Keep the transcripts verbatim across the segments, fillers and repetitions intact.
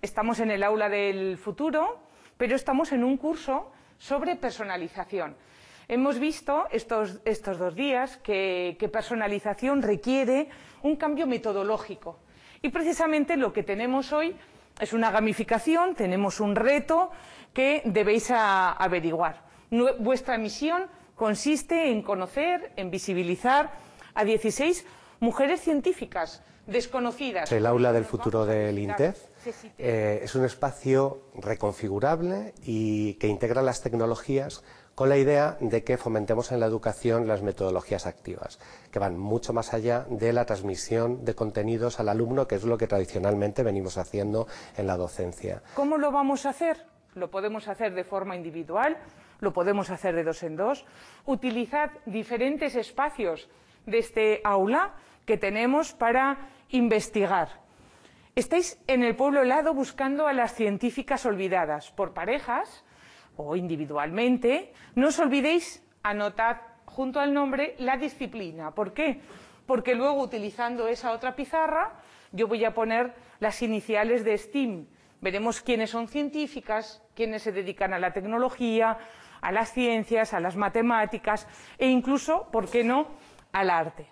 Estamos en el aula del futuro, pero estamos en un curso sobre personalización. Hemos visto estos, estos dos días que, que personalización requiere un cambio metodológico. Y precisamente lo que tenemos hoy es una gamificación, tenemos un reto que debéis a, averiguar. Nue- vuestra misión consiste en conocer, en visibilizar a dieciséis mujeres científicas desconocidas. El aula del futuro del INTEF eh, es un espacio reconfigurable y que integra las tecnologías con la idea de que fomentemos en la educación las metodologías activas, que van mucho más allá de la transmisión de contenidos al alumno, que es lo que tradicionalmente venimos haciendo en la docencia. ¿Cómo lo vamos a hacer? Lo podemos hacer de forma individual, lo podemos hacer de dos en dos. Utilizad diferentes espacios de este aula que tenemos para investigar. Estáis en el pueblo helado buscando a las científicas olvidadas, por parejas o individualmente. No os olvidéis, anotad junto al nombre la disciplina. ¿Por qué? Porque luego, utilizando esa otra pizarra, yo voy a poner las iniciales de STEAM. Veremos quiénes son científicas, quiénes se dedican a la tecnología, a las ciencias, a las matemáticas e incluso, ¿por qué no?, al arte.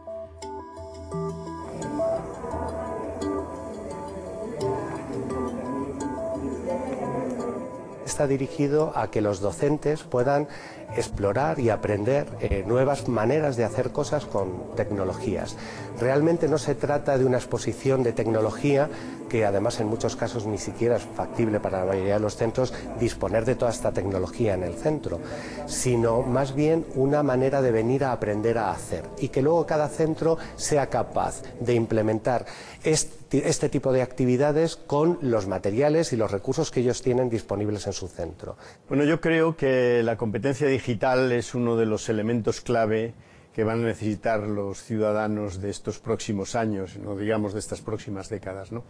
Está dirigido a que los docentes puedan explorar y aprender eh, nuevas maneras de hacer cosas con tecnologías. Realmente no se trata de una exposición de tecnología, que además en muchos casos ni siquiera es factible para la mayoría de los centros disponer de toda esta tecnología en el centro, sino más bien una manera de venir a aprender a hacer y que luego cada centro sea capaz de implementar este, este tipo de actividades con los materiales y los recursos que ellos tienen disponibles en su centro. Bueno, yo creo que la competencia digital es uno de los elementos clave que van a necesitar los ciudadanos de estos próximos años, no digamos de estas próximas décadas, ¿no?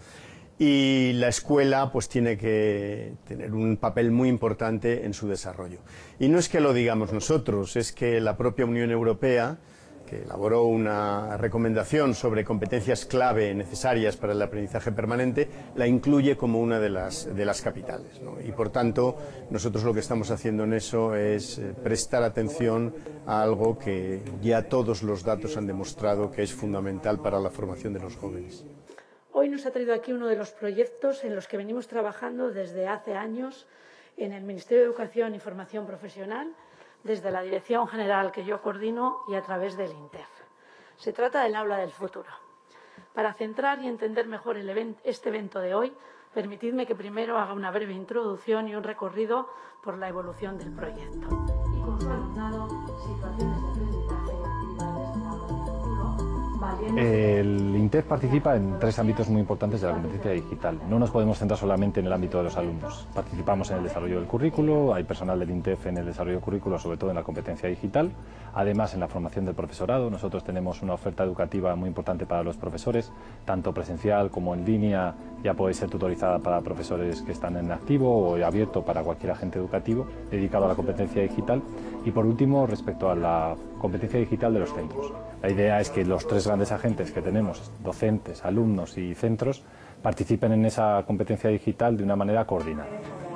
Y la escuela pues tiene que tener un papel muy importante en su desarrollo. Y no es que lo digamos nosotros, es que la propia Unión Europea, que elaboró una recomendación sobre competencias clave necesarias para el aprendizaje permanente, la incluye como una de las, de las capitales, ¿no? Y por tanto, nosotros lo que estamos haciendo en eso es prestar atención a algo que ya todos los datos han demostrado que es fundamental para la formación de los jóvenes. Hoy nos ha traído aquí uno de los proyectos en los que venimos trabajando desde hace años en el Ministerio de Educación y Formación Profesional, desde la Dirección General que yo coordino y a través del INTEF. Se trata del aula del futuro. Para centrar y entender mejor el event, este evento de hoy, permitidme que primero haga una breve introducción y un recorrido por la evolución del proyecto. Y con su alumnado, situaciones de aprendizaje y actividades del aula del futuro, valiendo... El INTEF participa en tres ámbitos muy importantes de la competencia digital. No nos podemos centrar solamente en el ámbito de los alumnos. Participamos en el desarrollo del currículo, hay personal del INTEF en el desarrollo del currículo, sobre todo en la competencia digital. Además, en la formación del profesorado, nosotros tenemos una oferta educativa muy importante para los profesores, tanto presencial como en línea, ya puede ser tutorizada para profesores que están en activo o abierto para cualquier agente educativo dedicado a la competencia digital. Y por último, respecto a la competencia digital de los centros. La idea es que los tres grandes agentes que tenemos, docentes, alumnos y centros, participen en esa competencia digital de una manera coordinada.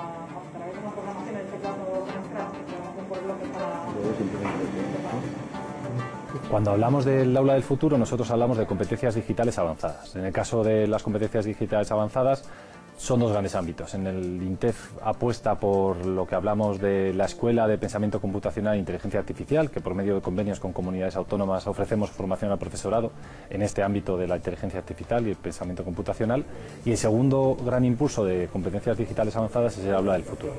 Cuando hablamos del aula del futuro, nosotros hablamos de competencias digitales avanzadas. En el caso de las competencias digitales avanzadas, son dos grandes ámbitos. En el INTEF apuesta por lo que hablamos de la Escuela de Pensamiento Computacional e Inteligencia Artificial, que por medio de convenios con comunidades autónomas ofrecemos formación al profesorado en este ámbito de la inteligencia artificial y el pensamiento computacional. Y el segundo gran impulso de competencias digitales avanzadas es el aula del futuro.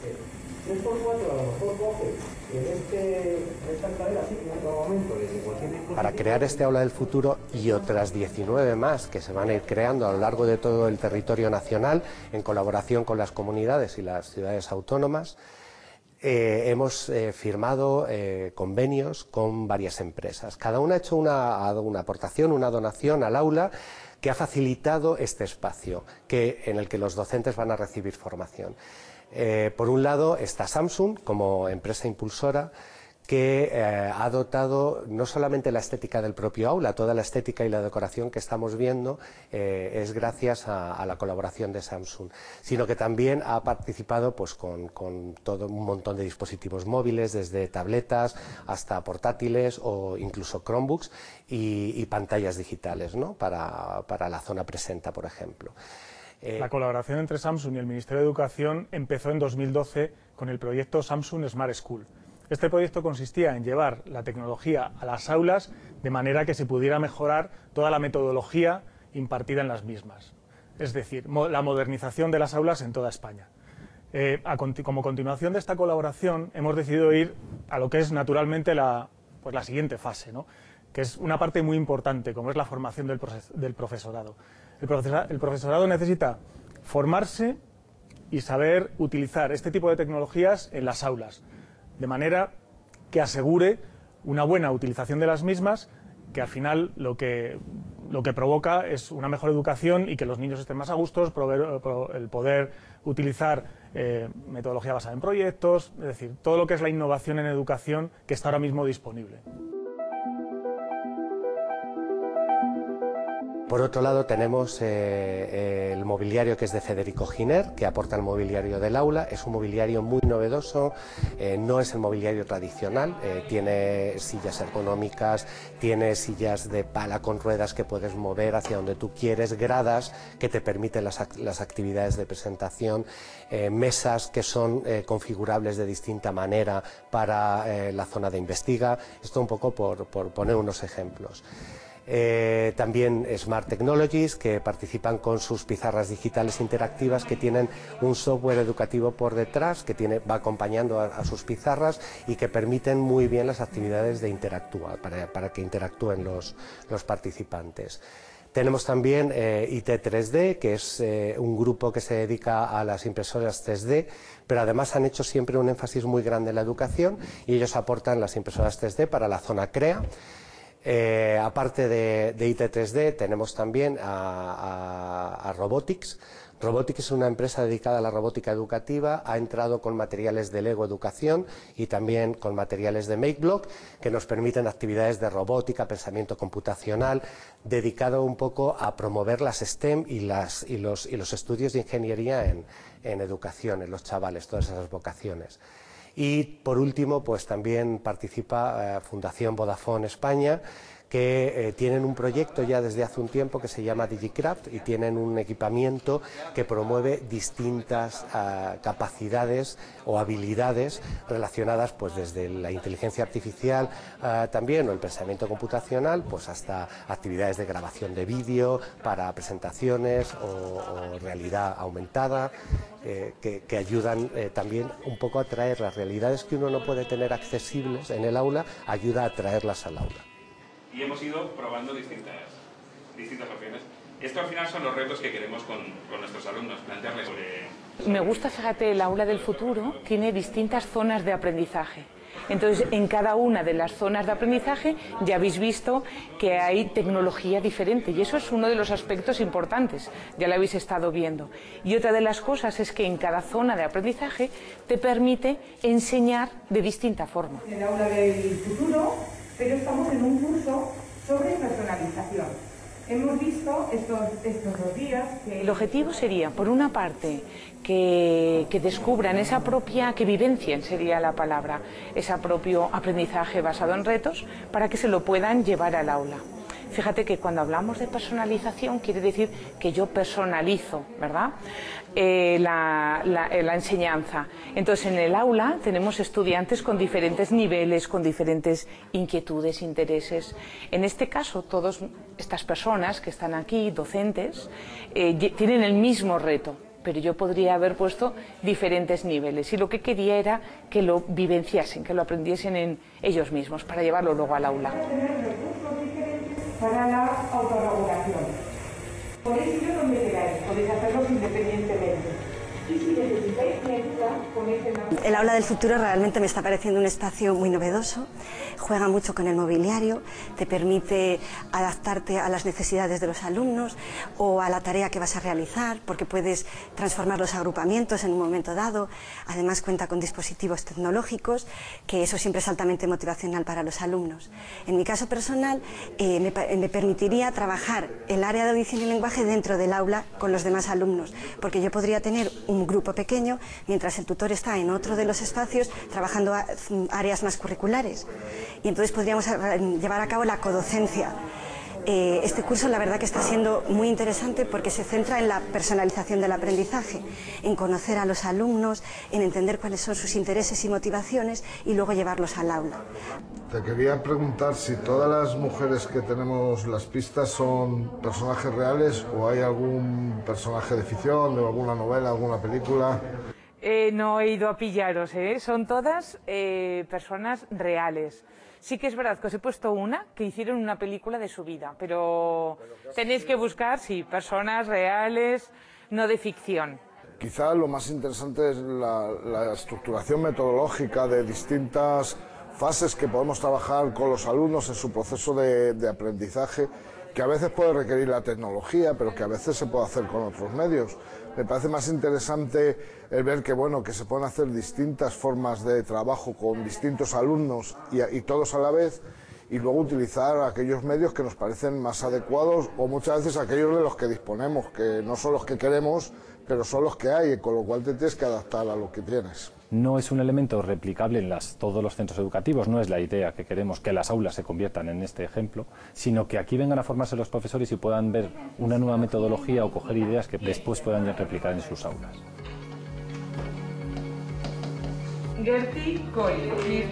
Para crear este aula del futuro y otras diecinueve más que se van a ir creando a lo largo de todo el territorio nacional en colaboración con las comunidades y las ciudades autónomas, eh, hemos eh, firmado eh, convenios con varias empresas. Cada una ha hecho una, una aportación, una donación al aula que ha facilitado este espacio que, en el que los docentes van a recibir formación. Eh, por un lado está Samsung como empresa impulsora, que eh, ha dotado no solamente la estética del propio aula, toda la estética y la decoración que estamos viendo eh, es gracias a, a la colaboración de Samsung, sino que también ha participado pues, con, con todo un montón de dispositivos móviles, desde tabletas hasta portátiles o incluso Chromebooks y, y pantallas digitales, ¿no? para, para la zona Presenta, por ejemplo. Eh, la colaboración entre Samsung y el Ministerio de Educación empezó en dos mil doce con el proyecto Samsung Smart School. Este proyecto consistía en llevar la tecnología a las aulas de manera que se pudiera mejorar toda la metodología impartida en las mismas, es decir, mo la modernización de las aulas en toda España. Eh, a conti como continuación de esta colaboración hemos decidido ir a lo que es naturalmente la, pues la siguiente fase, ¿no? Que es una parte muy importante, como es la formación del, del profesorado. El, profesora el profesorado necesita formarse y saber utilizar este tipo de tecnologías en las aulas, de manera que asegure una buena utilización de las mismas, que al final lo que, lo que provoca es una mejor educación y que los niños estén más a gustos, proveer, pro, el poder utilizar eh, metodología basada en proyectos, es decir, todo lo que es la innovación en educación que está ahora mismo disponible. Por otro lado tenemos eh, el mobiliario que es de Federico Giner, que aporta el mobiliario del aula. Es un mobiliario muy novedoso, eh, no es el mobiliario tradicional, eh, tiene sillas ergonómicas, tiene sillas de pala con ruedas que puedes mover hacia donde tú quieres, gradas que te permiten las, act las actividades de presentación, eh, mesas que son eh, configurables de distinta manera para eh, la zona de investiga. Esto un poco por, por poner unos ejemplos. Eh, también Smart Technologies, que participan con sus pizarras digitales interactivas, que tienen un software educativo por detrás que tiene, va acompañando a, a sus pizarras y que permiten muy bien las actividades de interactuar, para, para que interactúen los, los participantes. Tenemos también eh, I T tres D, que es eh, un grupo que se dedica a las impresoras tres D, pero además han hecho siempre un énfasis muy grande en la educación y ellos aportan las impresoras tres D para la zona CREA. Eh, aparte de, de I T tres D, tenemos también a, a, a Robotics. Robotics es una empresa dedicada a la robótica educativa, ha entrado con materiales de Lego Educación y también con materiales de MakeBlock, que nos permiten actividades de robótica, pensamiento computacional, dedicado un poco a promover las STEM y, las, y, los, y los estudios de ingeniería en, en educación, en los chavales, todas esas vocaciones. Y por último, pues también participa eh, Fundación Vodafone España, que eh, tienen un proyecto ya desde hace un tiempo que se llama DigiCraft y tienen un equipamiento que promueve distintas uh, capacidades o habilidades relacionadas pues desde la inteligencia artificial uh, también o el pensamiento computacional pues hasta actividades de grabación de vídeo para presentaciones o, o realidad aumentada eh, que, que ayudan eh, también un poco a traer las realidades que uno no puede tener accesibles en el aula, ayuda a traerlas al aula. Y hemos ido probando distintas, distintas opciones. Esto al final son los retos que queremos con, con nuestros alumnos, plantearles sobre... Me gusta, fíjate, el aula del futuro tiene distintas zonas de aprendizaje. Entonces, en cada una de las zonas de aprendizaje ya habéis visto que hay tecnología diferente y eso es uno de los aspectos importantes, ya lo habéis estado viendo. Y otra de las cosas es que en cada zona de aprendizaje te permite enseñar de distinta forma. El aula del futuro, pero estamos en un curso sobre personalización. Hemos visto estos, estos dos días que... El objetivo sería, por una parte, que, que descubran esa propia, que vivencien, sería la palabra, ese propio aprendizaje basado en retos, para que se lo puedan llevar al aula. Fíjate que cuando hablamos de personalización quiere decir que yo personalizo, ¿verdad? Eh, la, la, la enseñanza. Entonces en el aula tenemos estudiantes con diferentes niveles, con diferentes inquietudes, intereses. En este caso todas estas personas que están aquí, docentes, eh, tienen el mismo reto, pero yo podría haber puesto diferentes niveles y lo que quería era que lo vivenciasen, que lo aprendiesen en ellos mismos para llevarlo luego al aula. Para la autorregulación. Podéis ir donde queráis, podéis hacerlos independientemente, Y si necesitáis mi ayuda, ponéis en la... El aula del futuro realmente me está pareciendo un espacio muy novedoso, juega mucho con el mobiliario, te permite adaptarte a las necesidades de los alumnos o a la tarea que vas a realizar, porque puedes transformar los agrupamientos en un momento dado. Además cuenta con dispositivos tecnológicos, que eso siempre es altamente motivacional para los alumnos. En mi caso personal, eh, me, me permitiría trabajar el área de audición y lenguaje dentro del aula con los demás alumnos, porque yo podría tener un grupo pequeño mientras el tutor está en otro de los espacios trabajando a, áreas más curriculares, y entonces podríamos llevar a cabo la codocencia. Eh, este curso la verdad que está siendo muy interesante porque se centra en la personalización del aprendizaje, en conocer a los alumnos, en entender cuáles son sus intereses y motivaciones y luego llevarlos al aula. Te quería preguntar si todas las mujeres que tenemos las pistas son personajes reales o hay algún personaje de ficción, de alguna novela, alguna película. Eh, no he ido a pillaros, ¿eh? Son todas eh, personas reales. Sí que es verdad que os he puesto una que hicieron una película de su vida, pero tenéis que buscar, sí, personas reales, no de ficción. Quizá lo más interesante es la, la estructuración metodológica de distintas fases que podemos trabajar con los alumnos en su proceso de, de aprendizaje, que a veces puede requerir la tecnología, pero que a veces se puede hacer con otros medios. Me parece más interesante el ver que, bueno, que se pueden hacer distintas formas de trabajo con distintos alumnos y, y todos a la vez, y luego utilizar aquellos medios que nos parecen más adecuados o muchas veces aquellos de los que disponemos, que no son los que queremos, pero son los que hay, con lo cual te tienes que adaptar a lo que tienes. No es un elemento replicable en las, todos los centros educativos, no es la idea que queremos que las aulas se conviertan en este ejemplo, sino que aquí vengan a formarse los profesores y puedan ver una nueva metodología o coger ideas que después puedan replicar en sus aulas. Gerti Coy.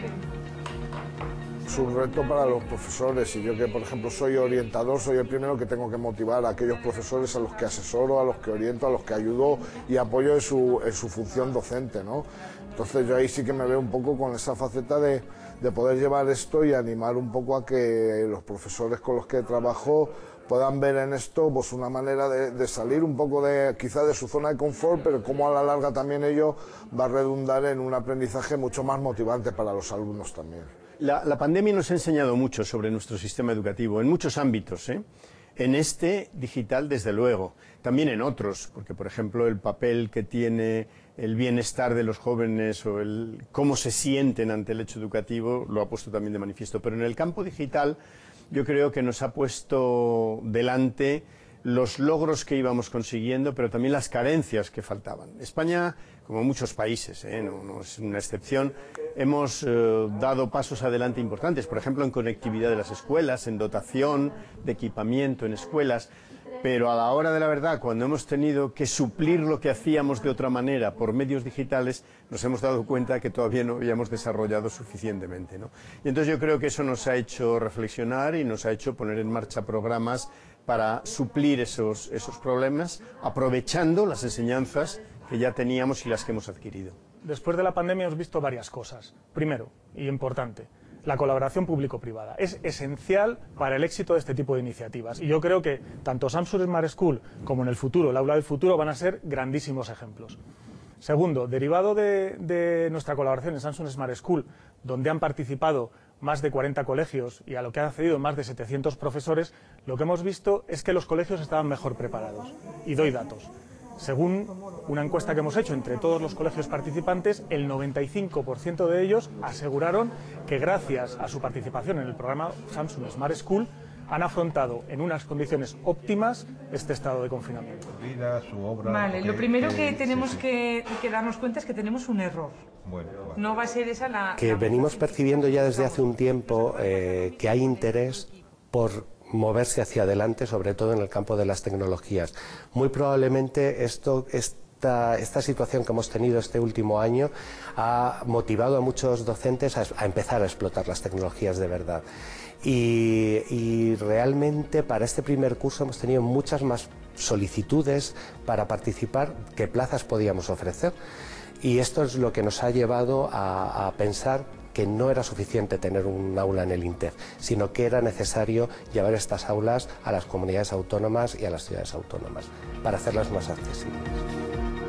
Es un reto para los profesores y yo que por ejemplo soy orientador, soy el primero que tengo que motivar a aquellos profesores a los que asesoro, a los que oriento, a los que ayudo y apoyo en su, en su función docente, ¿no? Entonces yo ahí sí que me veo un poco con esa faceta de, de poder llevar esto y animar un poco a que los profesores con los que trabajo puedan ver en esto pues una manera de, de salir un poco de quizá de su zona de confort, pero cómo a la larga también ello va a redundar en un aprendizaje mucho más motivante para los alumnos también. La, la pandemia nos ha enseñado mucho sobre nuestro sistema educativo, en muchos ámbitos, ¿eh? En este digital, desde luego, también en otros, porque, por ejemplo, el papel que tiene el bienestar de los jóvenes o el cómo se sienten ante el hecho educativo lo ha puesto también de manifiesto. Pero en el campo digital yo creo que nos ha puesto delante los logros que íbamos consiguiendo, pero también las carencias que faltaban. España, como muchos países, ¿eh? no, no es una excepción, hemos eh, dado pasos adelante importantes, por ejemplo, en conectividad de las escuelas, en dotación de equipamiento en escuelas, pero a la hora de la verdad, cuando hemos tenido que suplir lo que hacíamos de otra manera por medios digitales, nos hemos dado cuenta que todavía no habíamos desarrollado suficientemente, ¿no? Y entonces yo creo que eso nos ha hecho reflexionar y nos ha hecho poner en marcha programas para suplir esos, esos problemas, aprovechando las enseñanzas que ya teníamos y las que hemos adquirido. Después de la pandemia hemos visto varias cosas. Primero, y importante, la colaboración público-privada. Es esencial para el éxito de este tipo de iniciativas. Y yo creo que tanto Samsung Smart School como en el futuro, el aula del futuro, van a ser grandísimos ejemplos. Segundo, derivado de, de nuestra colaboración en Samsung Smart School, donde han participado más de cuarenta colegios y a lo que han accedido más de setecientos profesores, lo que hemos visto es que los colegios estaban mejor preparados. Y doy datos. Según una encuesta que hemos hecho entre todos los colegios participantes, el noventa y cinco por ciento de ellos aseguraron que gracias a su participación en el programa Samsung Smart School han afrontado en unas condiciones óptimas este estado de confinamiento. Vale, lo primero que tenemos que, que darnos cuenta es que tenemos un error. No va a ser esa la... Que venimos percibiendo ya desde hace un tiempo eh, que hay interés por moverse hacia adelante, sobre todo en el campo de las tecnologías. Muy probablemente esto, esta, esta situación que hemos tenido este último año ha motivado a muchos docentes a, a empezar a explotar las tecnologías de verdad. Y, y realmente para este primer curso hemos tenido muchas más solicitudes para participar que plazas podíamos ofrecer. Y esto es lo que nos ha llevado a, a pensar que no era suficiente tener un aula en el INTEF, sino que era necesario llevar estas aulas a las comunidades autónomas y a las ciudades autónomas para hacerlas más accesibles.